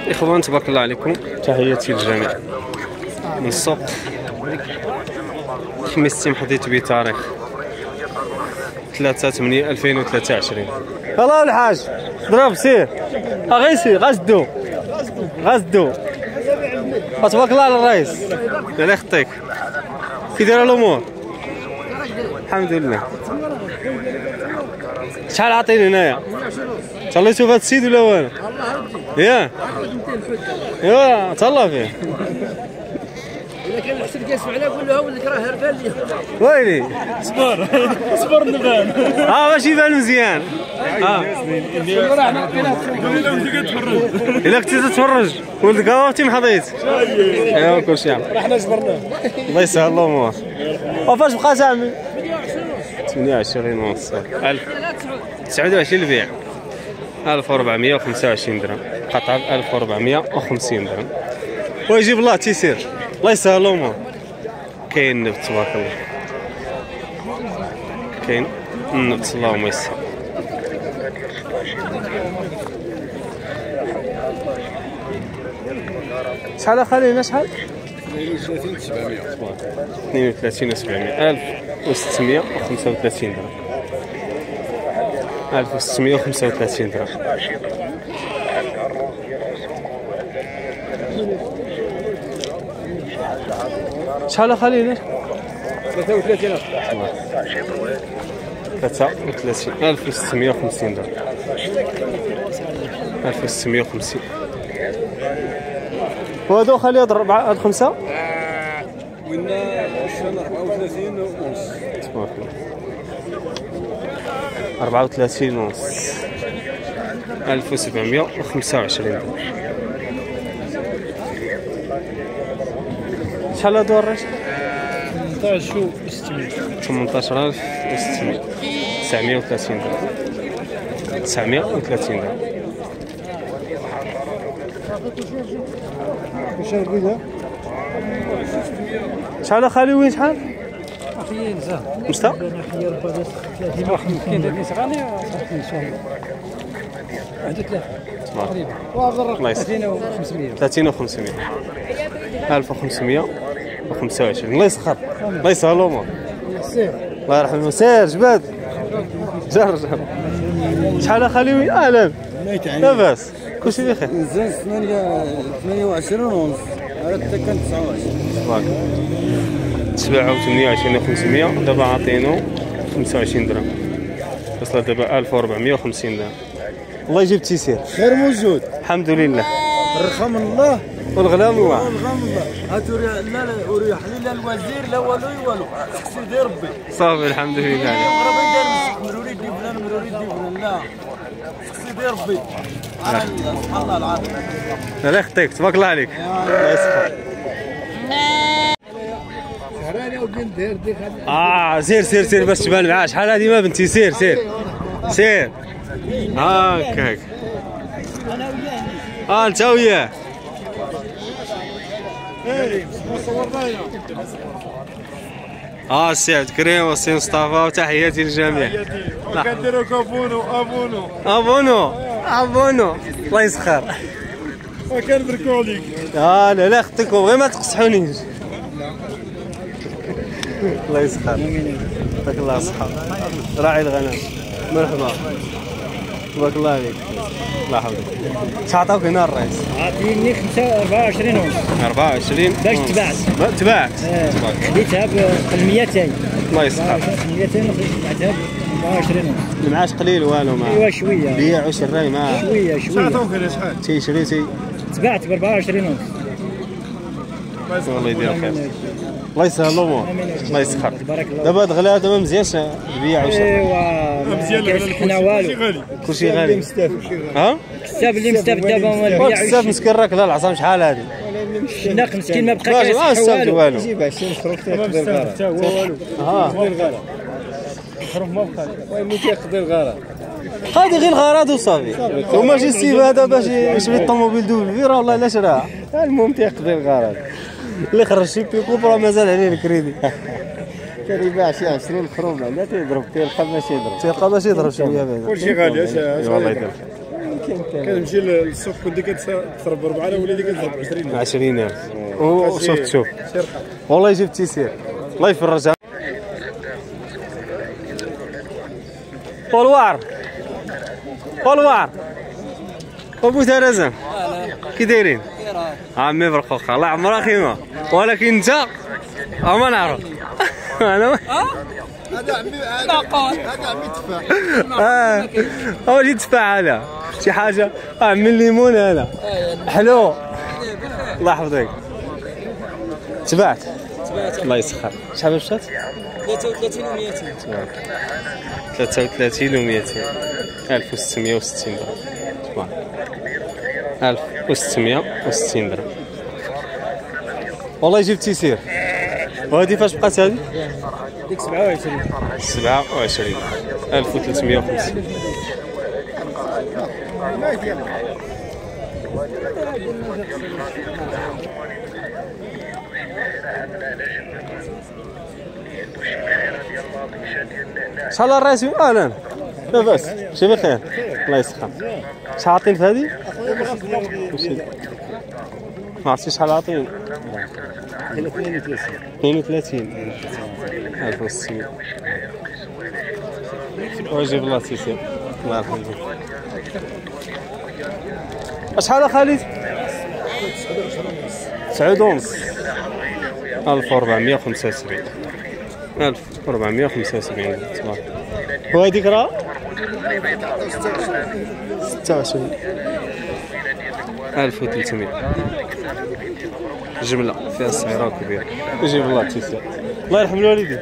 إخوان تبارك الله عليكم، تحياتي للجميع من السوق خميس محدث بتاريخ 3/8/2023. الله الحاج ضرب سير غير سير غزدو تبارك الله على الرئيس. الله يخطيك، كي دايره الامور؟ الحمد لله. شحال عاطيني هنايا؟ ان شاء الله يشوف هذا السيد ولا والو؟ ياه ايوا تهلا فيه. اذا كان الحسن جالس معنا قول له ولدك راه هربان لي. ويلي صبر نبان. باش يبان مزيان. الا كنتي تتفرج ولدك واختي محضيت. ايوا كلشي عام. حنا جبرناه. الله يسهل الامور. وفاش بقات عمي؟ 28 ونص. 29 البيع 1425 درهم، قطعة 1450 درهم. ويجيب الله تيسير، الله يسهل الامور. كاين النبت تبارك الله، كاين النبت اللهم يسهل. شحال خلينا شحال؟ 32,700 1635 درهم. 1635 درهم. شحال خلينا؟ 33,000. 1650 درهم. 1650. وهذو خليه ضرب هاد خمسة؟ وإنا 34 ونص. تبارك الله. 34 ونص. 1725 درهم. شحال هادو الرجل؟ 18,600. 930 درهم. 930 درهم. شحال خالي وين شحال؟ أخي نزاه. مشتا؟ أنا حيا ربما 30 كاين اللي صغاني صافي إن شاء الله. واحد 3 تقريبا. الله يسخر. 30,500. 1525. الله يسخر. الله يسهل الأمور. الله يرحمه. سير جباد. جر. شحال خالي وين؟ أهلا. لاباس. كلشي بخير. نزال 28 ونص. هذا حتى كان 29. تبارك. تباعو 28,500 دابا عاطينو 25 درهم. وصلت دابا 1450 درهم. الله يجيب التيسير. خير موجود. الحمد لله. الرخاء من الله والغلا من الله. والغلا من الله. هاتوا لا وريح لي لا الوزير لا والو سيدي ربي. صافي الحمد لله. ربي دار مروري يدي فلان مروري يدي فلان لا سيدي ربي. سبحان الله العظيم. الله يخطيك تبارك الله عليك. الله يسخر. سير باش تبان معاه. شحال هادي ما بنتي؟ سير هاكاك. انت وياه. السي عبد الكريم والسي مصطفى وتحياتي للجميع. كنديروا ابونو الله يسخر. وكنبركوا عليك. لا يخطيكم غير ما تقصحونيش. الله يسخر. يعطيك الله الصحة. راعي الغنم. مرحبا. تبارك الله عليك. الله يحفظك. شعطاوك هنا الرئيس؟ عاطيني 24 ونص. 24 باش تباعت. خديتها ب 200. الله يسخر. 200 بعتها ب 24 ونص. المعاش قليل والو ما. ايوا شويه. بيع وشراي ما. شويه. شعطاوك هنا شحال؟ تيشري تباعت ب 24 ونص. الله يدير الخير. الله يسهل الامور. الله يسخر. تبارك الله. دابا هاد الغلا دابا مزيانش البيع وشراي. ايوا مزيان حنا والو. كلشي غالي. ها؟ الكتاب اللي مستافد دابا هو البيع. الكتاب مسكين راك لا العصام شحال هادي؟ الناق مسكين ما بقى كيصح والو. جيب 20 خروف تيقضي الغرض. الخروف ما بقى. وين تيقضي الغرض. هادي غير الغرض وصافي. هما شي استفاده باش يشري الطوموبيل دوبل فيرا والله لا شراها. المهم تيقضي الغرض. اللي خرج شي بيكوب راه مازال عليه الكريدي. كان يباع شي 20 خروف بعدا تيضرب تيلقى ماشي يضرب. تيلقى باش يضرب شويه بعدا. كلشي غالي. والله يدير. كنمشي للسوق كنت كتضرب 4 وليدي كتضرب 20. 20,000 وشوف شوف والله جبت تيسير الله يفرجها. والوعر ابو ترزم كي دايرين عمي برقوقه الله عمرها خيمه ولكن انت ما نعرف انا هذا عمي تفاح هو جي تفاح هذا شي حاجه عمي الليمون هذا حلو الله يحفظك. تبعت الله يسخر شحال مشات 33 و200 33 و200 1660 درهم تبارك 1660 درهم والله جبت تيسير. وهذه فاش بقات هذه؟ ديك 27 1350 شحال الراس؟ اهلا لاباس شي بخير الله يسخر. شحال عاطين في هذه؟ ما عرفتش شحال عاطين 32 1600 واجب الله تيسير الله يرحمه. شحال خالد؟ 9 ونص 1475 1475 تبارك. وهذيك راه 26 1300 جمله فيها الصغيره كبيره يجيب الله تيسير الله يرحم الوالدين.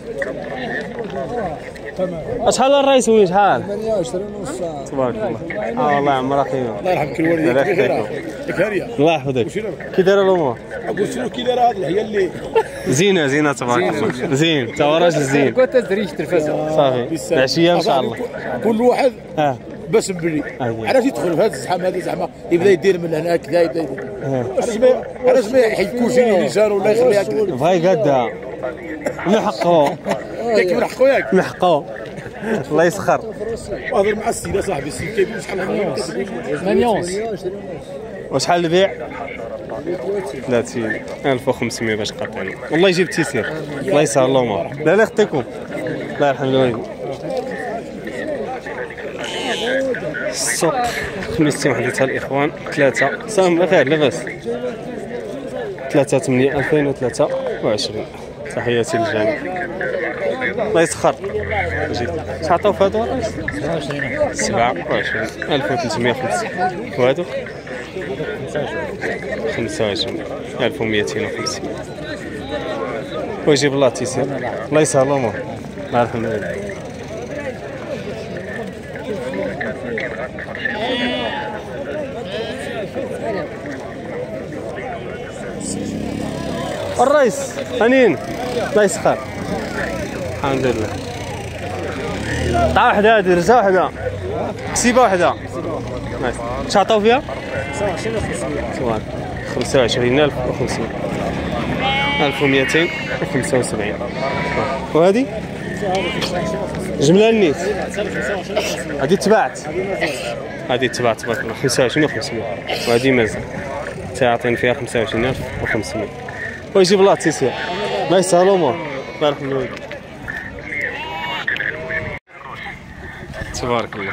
شحال الرايس وين شحال؟ 28 ونص تبارك الله. والله عمرها خيمه الله يرحمك الوالدين لك هاريه الله يحفظك. كي دايره الامور؟ قلت له كي دايره هذه هي اللي زينه تبارك الله زين تا راجل زين كنت تدريش التلفازه صافي العشيه ان شاء الله كل واحد باش نبني علاش يدخل في هذا الزحام هذا زعما يبدا يدير من هنا كذا يبدا يدير علاش ما يحيد كوجيني لسان ولا يخليها كذا بغا يقادها نحقو ياك نحقو ياك نحقو الله يسخر. هضر مع السيده صاحبي السيد كيبيع شحال 8 ونص وشحال البيع؟ 30 1500 باش قطعنا والله يجيب تيسير الله يسهل الامور. لا يخطيكم الله يرحم الوالدين. السوق خميستي وحدتها الاخوان 3 سام بخير لاباس 3/8/2023. تحياتي للجميع الله يسخر. شحال عطاو في هادو؟ 27 1350 وهادو 25 1250 ويجيب الله تيسير الله يسهل الامور الله يرحم الوالدين. الرئيس هنين الله يسخر الحمد لله. طاح وحده هذه رزه وحده كسيبه وحده شحال عطاو فيها؟ 25,500 1275 وهذه جمله النيت هذه تباعت تبارك الله 25,500 وهذه مازال تعطين فيها 25,500 ويجيب الله تيسير الله يسهل الامور الله يرحم الوالدين. تبارك الله.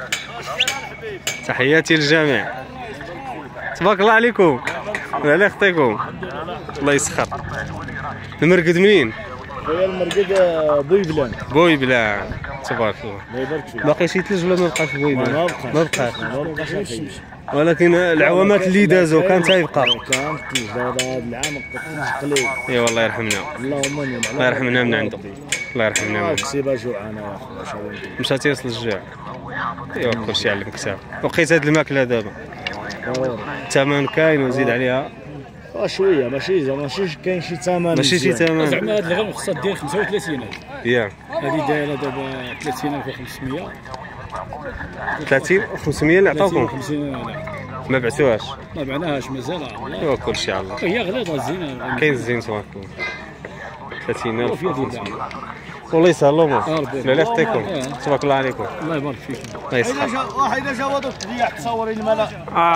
تحياتي للجميع تبارك الله عليكم لا يخطيكم الله يسخر. المرقد منين؟ خويا المرقد بوي بلان تبارك الله. باقي شي ثلج ولا ما بقاش بوي بلان؟ ما بقاش ولكن العوامات اللي دازوا كانت يبقى كانت هذا العام تقليد. اي والله يرحمنا اللهم الله يرحمنا من عنده الله يرحمنا من كسيبه جوعانه يا اخويا مشات يوصل الجوع. ايوا كلشي على المكسب. وقيت هاد الماكله دابا الثمن كاين وزيد عليها شويه ماشي كاين شي ثمن ماشي شي ثمن زعما هاد الغنم خصها دير 35 ياك هذه دايره دابا 30,500 30,500 اللي عطاوكم 50 ما بعتوهاش ما بعناهاش مازال والله. ايوا كلشي على الله هي غليظه الزينه كاين الزين تبارك الله 30,500 والله يسهل الامور. لا يعطيكم. تبارك الله عليكم. الله يبارك فيك. الله يسخر. واحد اذا جا دوك تضيع تصورين الملا.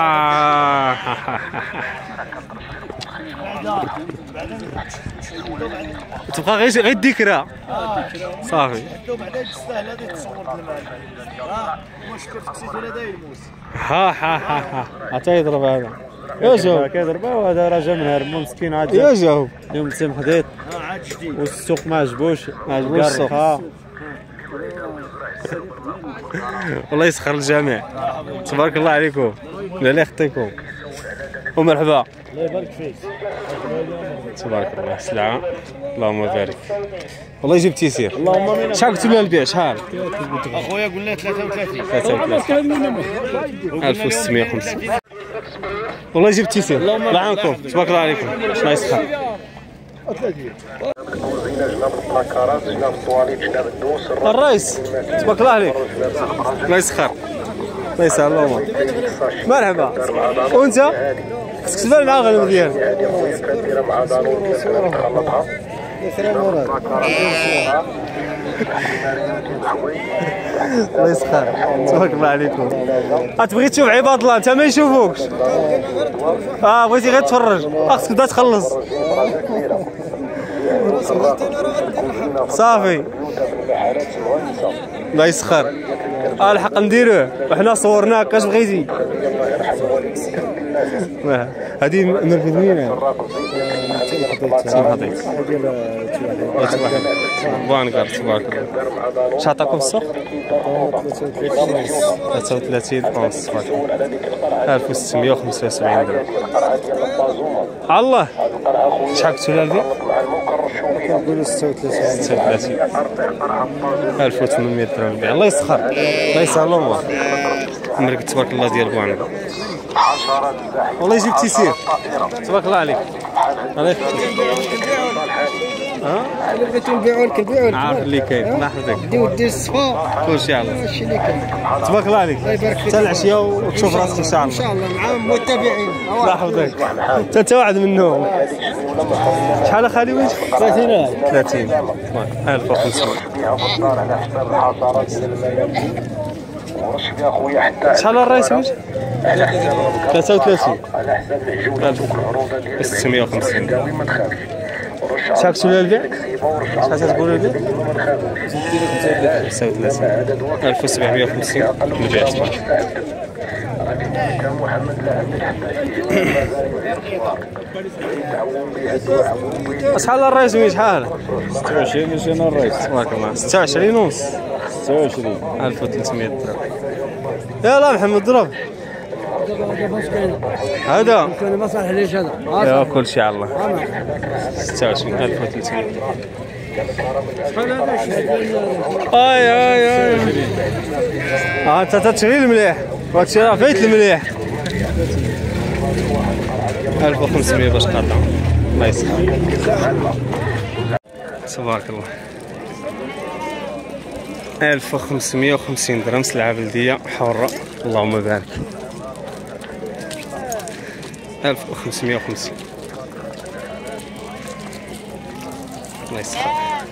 تبقى غير الذكرى. صافي. بعدا تستاهل هذه تصور المال. مشكل تقسيت ولا داير الموس. ها عطاه يضرب هذا. يا جو كيضربها وهذا راه جا من هرمو مسكين عاد يا جو يوم تم حديت عاد جديد. والسوق ما عجبوش السوق. والله يسخر الجميع. تبارك الله عليكم. لا يخطيكم. ومرحبا. الله يبارك فيك. تبارك الله سلعة. اللهم بارك. والله يجيب تيسير. اللهم امين. شحال قلتوا لنا البيع شحال؟ اخويا قلنا 33. 1650. والله يجيب تيسير. الله يعاونكم. تبارك الله عليكم. الله يسخر. الرئيس تبارك الله عليك. الله يسخر. الله يسهل الامور. مرحبا. وانت؟ خصك تبان مع الغنم ديالك. الله يسخر. تبارك الله عليكم. تبغي تشوف عباد الله انت ما يشوفوكش. بغيتي غير تفرج. خصك تبدا تخلص. صافي. الله يسخر. الحق نديروه وحنا صورناك كاش بغيتي. هذه من الفيدمينة تيمحطيت بوانكار. تبارك الله. اش عطاكم السوق؟ 33 اونص. 1675 درهم. الله شحال قلتوا لها البيع؟ كنقولوا 36 1800 درهم البيع. الله يسخر. الله يسهل الامور. عمرك تبارك الله ديال بوعنكار. والله يجيب تيسير. تبارك الله عليك. الله يخليك. اللي بغيتو نبيعو لك نبيعو لك. عارف اللي كاين. الله يحفظك. دير الصفا. كلشي على الله. هادشي اللي كاين. تبارك الله عليك. حتى العشيه وتشوف راسك ان شاء الله. ان شاء الله مع المتابعين. الله يحفظك. انت واحد منهم. شحال اخالي وجه؟ 30. 30. 1500. شحال الرئيس وجه؟ 33. 650. شحال قلتوا لها البيع؟ شحال تقولوا البيع؟ 39. 1750 البيع. شحال الرئيس وين شحال؟ 26 جينا الرئيس. تبارك الله. 26 ونص. 26. 1300 درهم. يلا محمد ضرب. هذا كان ما صالح ليش هذا. يا كل شيء على الله. 26300. اي انت تشغيل مليح وهادشي راه فايت المليح. 1500 باش قاطع. الله يسخر. تبارك الله. 1550 درهم سلعة بلدية حرة. اللهم بارك. 1550. الله يسخر.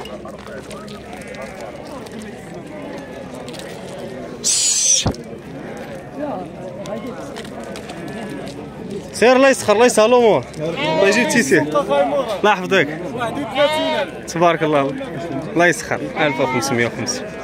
سير الله يسخر. الله يسهل الامور. الله يجيب تيسير. الله يحفظك. تبارك الله. الله يسخر. 1550.